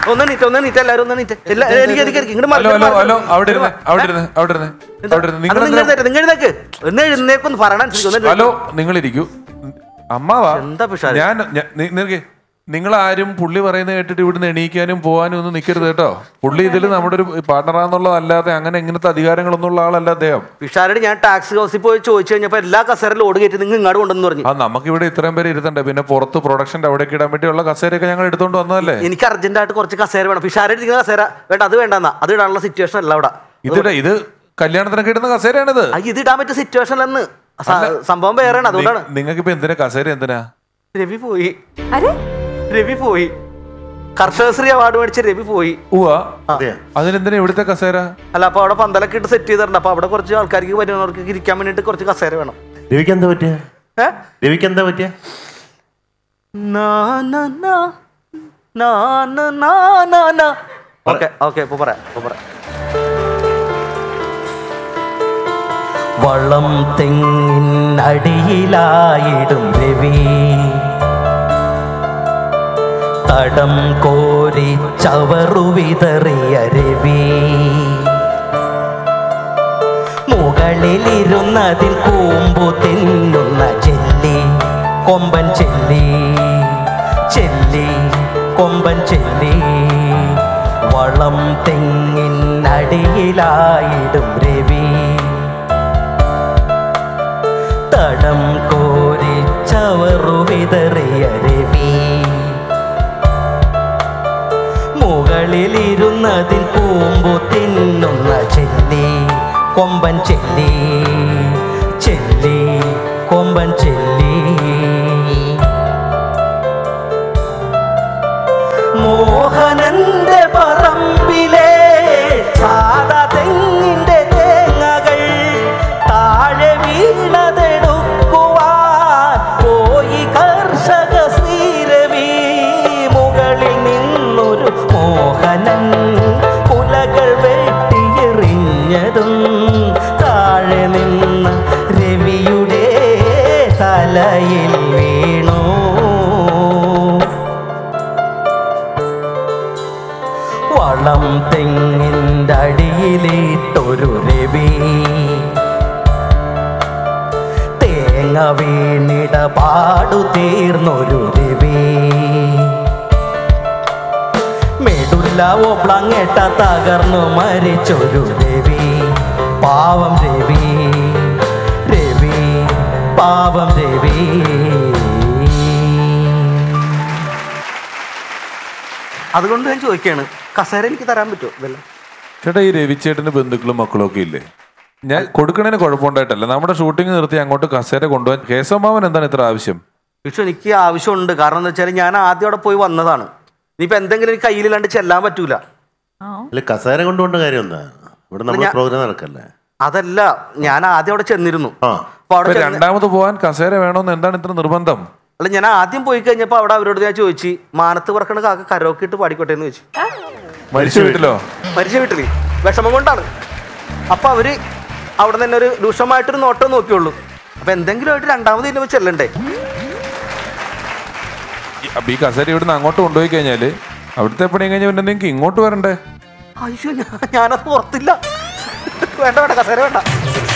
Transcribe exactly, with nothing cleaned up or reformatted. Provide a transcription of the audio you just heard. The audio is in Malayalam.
ഒന്ന് നീറ്റ് ഒന്ന് നീറ്റ് എല്ലാവരും ഒന്ന് നീറ്റ് ഒന്ന് എഴുന്നേക്കൊന്ന് പറയണ. ഹലോ നിങ്ങൾ ഇരിക്കൂ. അമ്മാവാ ഞാൻ നിങ്ങളാരും പുള്ളി പറയുന്നത് കേട്ടിട്ട് ഇവിടുന്ന് എണീക്കാനും പോകാനും ഒന്നും നിൽക്കരുത് കേട്ടോ. പുള്ളി ഇതിൽ നമ്മുടെ ഒരു പാർട്ണറാന്നുള്ളതല്ലാതെ അങ്ങനെ ഇങ്ങനത്തെ അധികാരങ്ങളൊന്നും ഉള്ള ആളല്ല അദ്ദേഹം. പിഷാരോട് ഞാൻ ടാക്സി ഹൗസിൽ പോയി ചോദിച്ചു കഴിഞ്ഞപ്പോ എല്ലാ കസേരയിലും ഓട് കയറ്റി നിങ്ങൾ ഇങ്ങോട്ട് കൊണ്ടെന്ന് പറഞ്ഞു. ആ നമുക്ക് ഇവിടെ ഇത്രയും പേര് ഇരുത്തണ്ടേ, പിന്നെ പുറത്ത് പ്രൊഡക്ഷന്റെ അവിടേക്ക് ഇടാൻ വേണ്ടിയുള്ള കസേരയൊക്കെ ഞങ്ങൾ എടുത്തോണ്ട് വന്നതല്ലേ. എനിക്ക് അർജന്റായിട്ട് കുറച്ച് കസേര വേണം. പിഷാരോട് ഇരിക്കുന്ന കസേര വേണ്ട, അത് വേണ്ടെന്നാ, അത് ഇടാനുള്ള സിറ്റുവേഷൻ അല്ല അവിടെ. ഇതിടെ ഇത് കല്യാണത്തിനൊക്കെ ഇടുന്ന കസേരയാണിത്. ഇത് ഇടാൻ പറ്റിയ സിറ്റുവേഷൻ അല്ലെന്ന്, സംഭവം വേറെയാണ്. അതുകൊണ്ടാണ്. നിങ്ങൾക്ക് ഇപ്പൊ എന്തിനാ കസേര? എന്തിനാ? രവി പോയി, രവി പോയി, കർഷകശ്രീ അവാർഡ് മേടിച്ച രവി പോയി. അതിനെന്തിനാ ഇവിടുത്തെ കസേര? അല്ല, അപ്പൊ അവിടെ പന്തലൊക്കെ ഇട്ട് സെറ്റ് ചെയ്തിട്ടുണ്ട്. അപ്പൊ അവിടെ കുറച്ച് ആൾക്കാർക്ക് വരുന്നവർക്ക് ഇരിക്കാൻ വേണ്ടിട്ട് കുറച്ച് കസേര വേണം. രവിക്ക് എന്താ പറ്റിയ? രവിക്ക് എന്താ പറ്റിയ? ഓക്കെ ഓക്കെ ഇപ്പൊ പറയാം ഇപ്പൊ പറയാം. വളം തെങ്ങിനടിയിലായിടും രവി, തടം കോരി ചവറു വിതറിയ രവി, മുകളിലിരുന്നതിൽ കൂമ്പു തിന്നുന്ന ചെല്ലി കൊമ്പൻ ചെല്ലി, ചെല്ലി കൊമ്പൻ ചെല്ലി. വളം തെങ്ങിനടിയിലായിടും രവി, തടം കോരി ചവറു വിതറിയ രവി, മുകളിലിരുന്നതിൽ കൂമ്പു തിന്നുന്ന ചെല്ലി കൊമ്പൻ ചെല്ലി, ചെല്ലി കൊമ്പൻ ചെല്ലി. മോഹനന്റെ പറമ്പിലെ സാദാ തെങ്ങിന്റെ തേങ്ങകൾ താഴെ വീണതെടുക്കുവാൻ പോയി കർഷക ശ്രീരവി. മുകളിൽ നിന്നൊരു മോഹനൻ കുലകൾ വെട്ടിയെറിഞ്ഞതും താഴെ നിന്ന രവിയുടെ തലയിൽ വീണു. വളം തെങ്ങിൻ്റെ അടിയിലിട്ടൊരു രവി, തേങ്ങ വീണിട പാടു തീർന്നൊരു രവി, മെഡുല്ല ഒബ്ലങ്ങേട്ട തകർന്നു മരിച്ചൊരു രവി. പാവം രവി, രവി പാവം രവി. അതുകൊണ്ട് ഞാൻ ചോദിക്കുകയാണ്, കസേര എനിക്ക് തരാൻ പറ്റുമോ? ഇതല്ല ചേട്ടാ, ഈ രവിച്ചേട്ടന് ബന്ധുക്കളും മക്കളും ഒക്കെ ഇല്ലേ? ഞാൻ കൊടുക്കണേന് കുഴപ്പമുണ്ടായിട്ടല്ല, നമ്മുടെ ഷൂട്ടിംഗ് നിർത്തി അങ്ങോട്ട് കസേര കൊണ്ടുപോകാൻ കേശവമാവൻ എന്താണ് ഇത്ര ആവശ്യം? പക്ഷെ എനിക്ക് ആവശ്യമുണ്ട്. കാരണം എന്താ വെച്ചാൽ ഞാൻ ആദ്യം അവിടെ പോയി വന്നതാണ്. ഇനിയിപ്പോ എന്തെങ്കിലും എനിക്ക് കയ്യിലില്ലാണ്ട് ചെല്ലാൻ പറ്റൂല. കസേര കൊണ്ടുപോകേണ്ട കാര്യം എന്താ? ഇവിടെ നമ്മുടെ പ്രോഗ്രാം നടക്കല്ലേ. അതല്ല, ഞാൻ ആദ്യം അവിടെ ചെന്നിരുന്നു. രണ്ടാമത് പോകാൻ കസേര വേണമെന്ന് എന്താണ് ഇത്ര നിർബന്ധം? അല്ല, ഞാൻ ആദ്യം പോയി കഴിഞ്ഞപ്പോ അവിടെ അവരോട് ഞാൻ ചോദിച്ചു, മാനത്ത് പറക്കണ കാക്ക കരോക്കെ ഇട്ട് പാടിക്കോട്ടെ എന്ന് ചോദിച്ചു. മരിച്ച വീട്ടിലോ? മരിച്ച വീട്ടില് വിഷമം കൊണ്ടാണ്. അപ്പൊ അവര് അവിടെ തന്നെ ഒരു രൂക്ഷമായിട്ടൊരു നോട്ടം നോക്കിയുള്ളൂ. അപ്പൊ എന്തെങ്കിലും ആയിട്ട് രണ്ടാമത് ഇല്ല ചെല്ലണ്ടേ? അപ്പൊ ഈ കസേര ഇവിടുന്ന് അങ്ങോട്ട് കൊണ്ടുപോയി കഴിഞ്ഞാല് അവിടുത്തെ പണിയും കഴിഞ്ഞ പിന്നെ നിങ്ങൾക്ക് ഇങ്ങോട്ട് വരണ്ടേ? അയ്യോ, ഞാനത് ഓർത്തില്ല. വേണ്ട വേണ്ട, കസേര വേണ്ട.